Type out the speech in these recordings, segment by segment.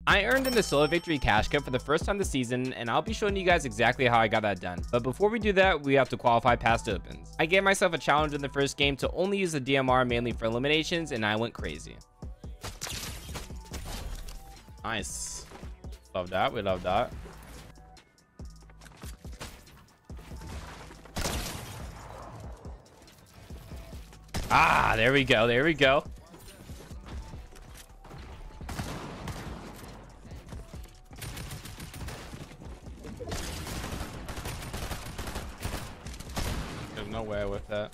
I earned in the Solo Victory Cash Cup for the first time this season, and I'll be showing you guys exactly how I got that done. But before we do that, we have to qualify past opens. I gave myself a challenge in the first game to only use the DMR mainly for eliminations, and I went crazy. Nice. Love that. We love that. Ah, there we go. There we go. There's no way with that.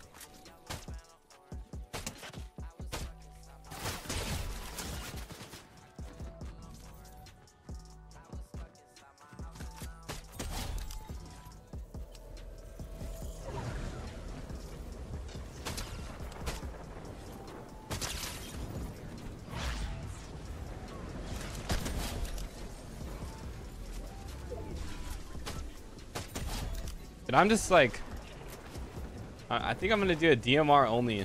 But I'm just like, I think I'm gonna do a DMR only.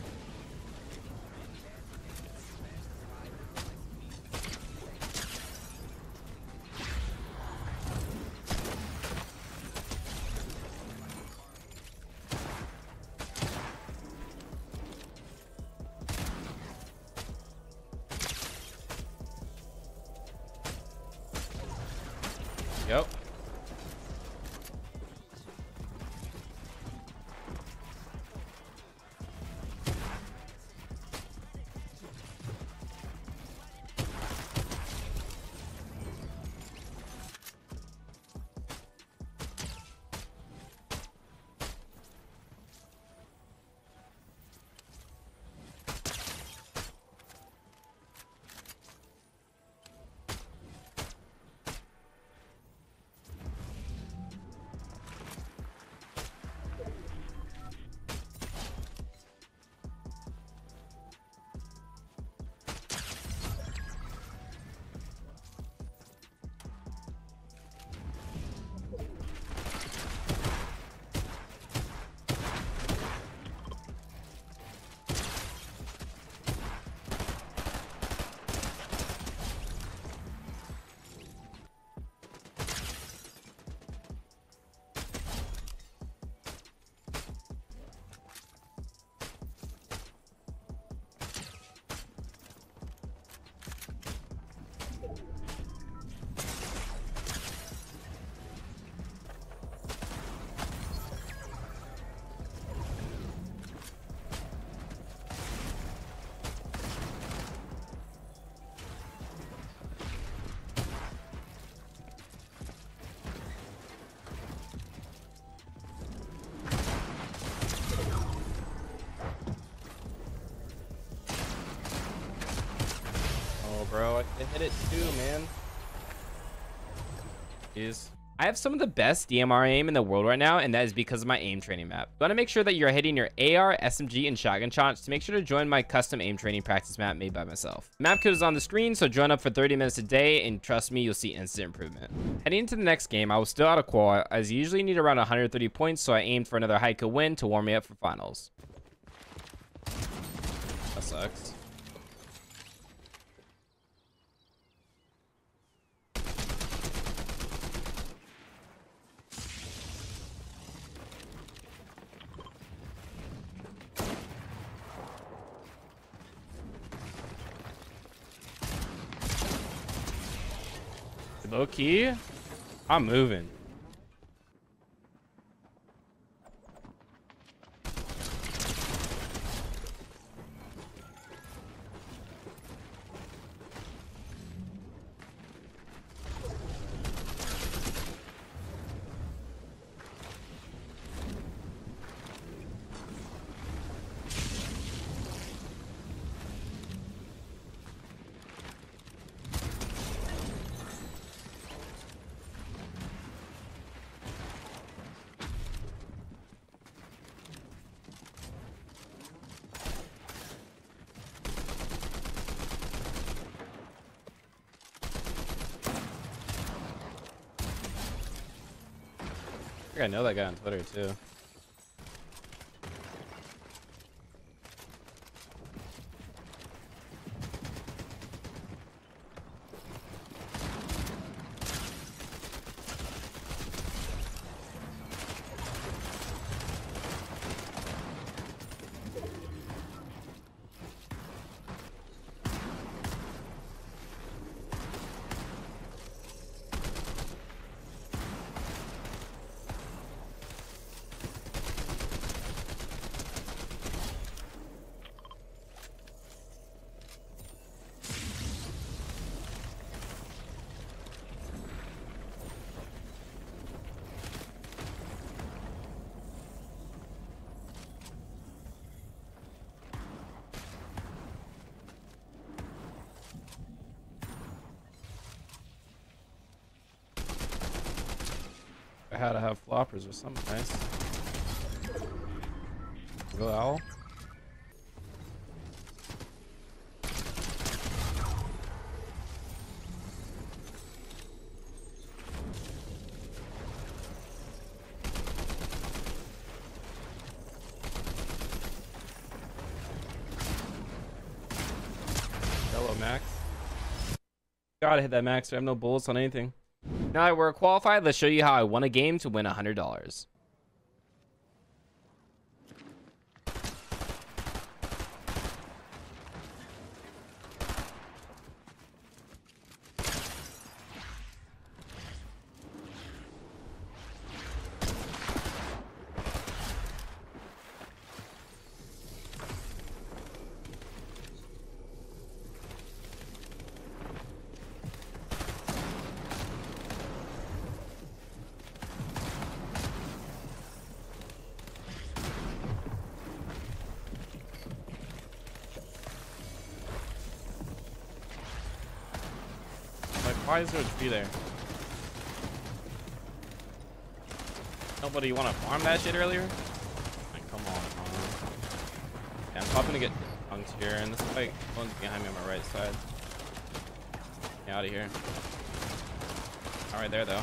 Yep. Bro, I can hit it too, man. Jeez. I have some of the best DMR aim in the world right now, and that is because of my aim training map. You want to make sure that you're hitting your AR, SMG, and shotgun shots to make sure to join my custom aim training practice map made by myself. Map code is on the screen, so join up for 30 minutes a day, and trust me, you'll see instant improvement. Heading into the next game, I was still out of qual, as you usually need around 130 points, so I aimed for another Heiko win to warm me up for finals. That sucks. Low key, I'm moving. I think I know that guy on Twitter too. I had to have floppers or something nice. Go owl. Hello, Max. Gotta hit that max. I have no bullets on anything. Now that we're qualified, let's show you how I won a game to win $100. Why is there a tree there? Nobody want to farm that shit earlier? Like, come on, man. Yeah, I'm probably gonna get punked here, and this fight one's behind me on my right side. Get out of here. All right, there though.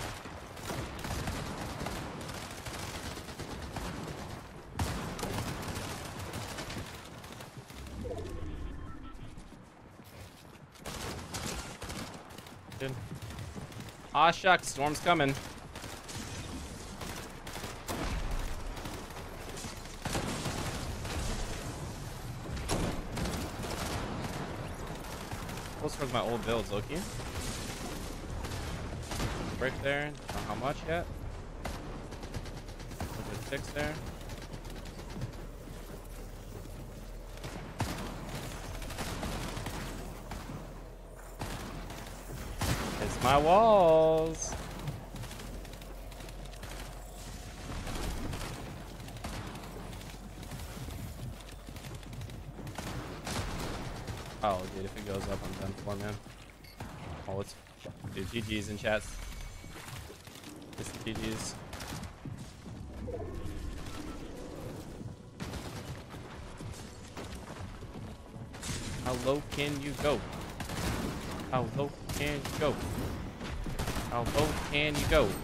Ah, shucks, storm's coming. Close towards my old builds, Loki. Break there. Don't know how much yet. Look at 6 there. It's my walls. Oh, dude, if it goes up, I'm done for, man. Oh, it's... Dude, GG's in chats. Just GG's. How low can you go? How low can you go? How low can you go?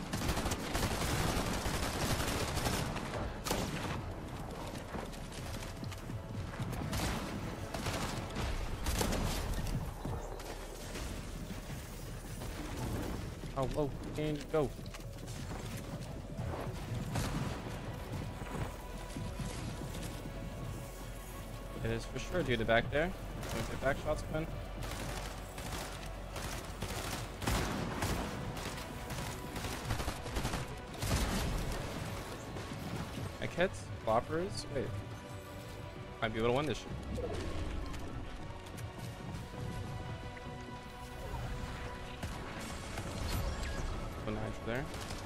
How low can you go? It is for sure due to back there. Going to back shots coming. Hits, floppers. Wait, might be able to win this shit. One nitro there.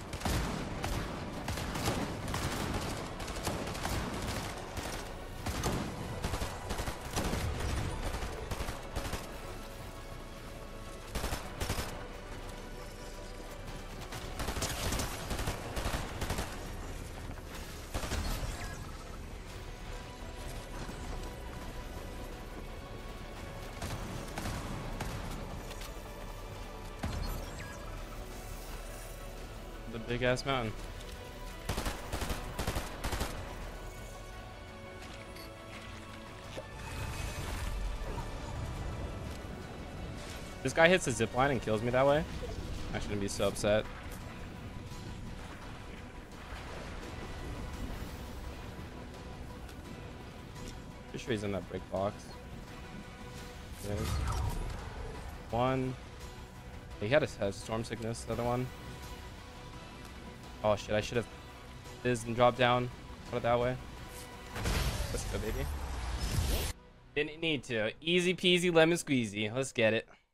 The big ass mountain. This guy hits a zip line and kills me that way. I shouldn't be so upset. Pretty sure he's in that brick box. There's one. He had a storm sickness, the other one. Oh shit, I should have fizzed and dropped down. Put it that way. Let's go, baby. Didn't need to. Easy peasy lemon squeezy. Let's get it.